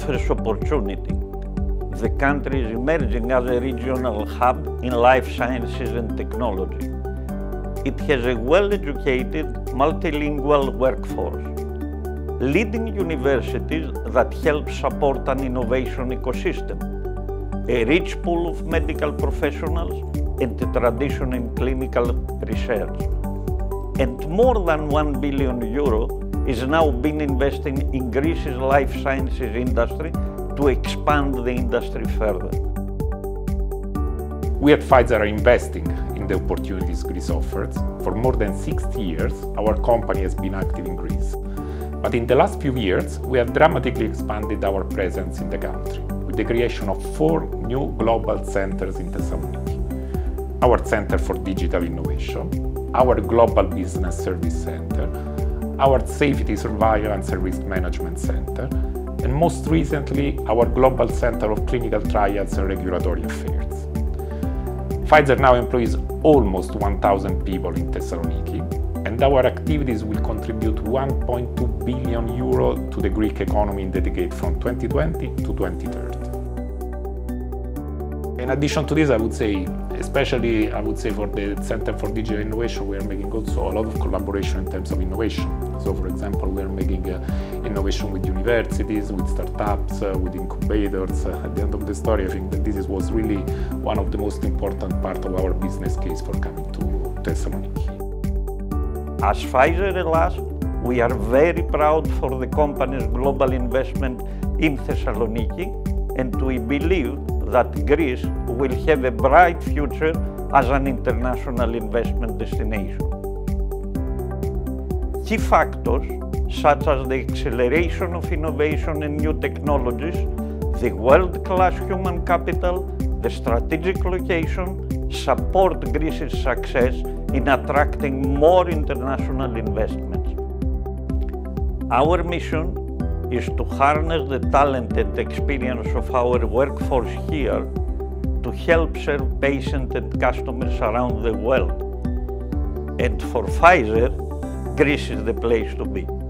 offers opportunity. The country is emerging as a regional hub in life sciences and technology. It has a well-educated, multilingual workforce, leading universities that help support an innovation ecosystem, a rich pool of medical professionals, and a tradition in clinical research. And more than €1 billion is now being invested in Greece's life sciences industry to expand the industry further. We at Pfizer are investing in the opportunities Greece offers. For more than 60 years, our company has been active in Greece. But in the last few years, we have dramatically expanded our presence in the country with the creation of 4 new global centers in Thessaloniki. Our Center for Digital Innovation, our Global Business Service Center, our Safety Surveillance and Risk Management Center, and most recently, our Global Center of Clinical Trials and Regulatory Affairs. Pfizer now employs almost 1,000 people in Thessaloniki, and our activities will contribute €1.2 billion to the Greek economy in the decade from 2020 to 2030. In addition to this, I would say, especially for the Center for Digital Innovation, we are making also a lot of collaboration in terms of innovation. So, for example, we are making innovation with universities, with startups, with incubators. At the end of the story, I think that this was really one of the most important parts of our business case for coming to Thessaloniki. As Pfizer Hellas, we are very proud for the company's global investment in Thessaloniki, and we believe that Greece will have a bright future as an international investment destination. Key factors, such as the acceleration of innovation and new technologies, the world-class human capital, the strategic location, support Greece's success in attracting more international investments. Our mission is to harness the talent and experience of our workforce here to help serve patients and customers around the world. And for Pfizer, Greece is the place to be.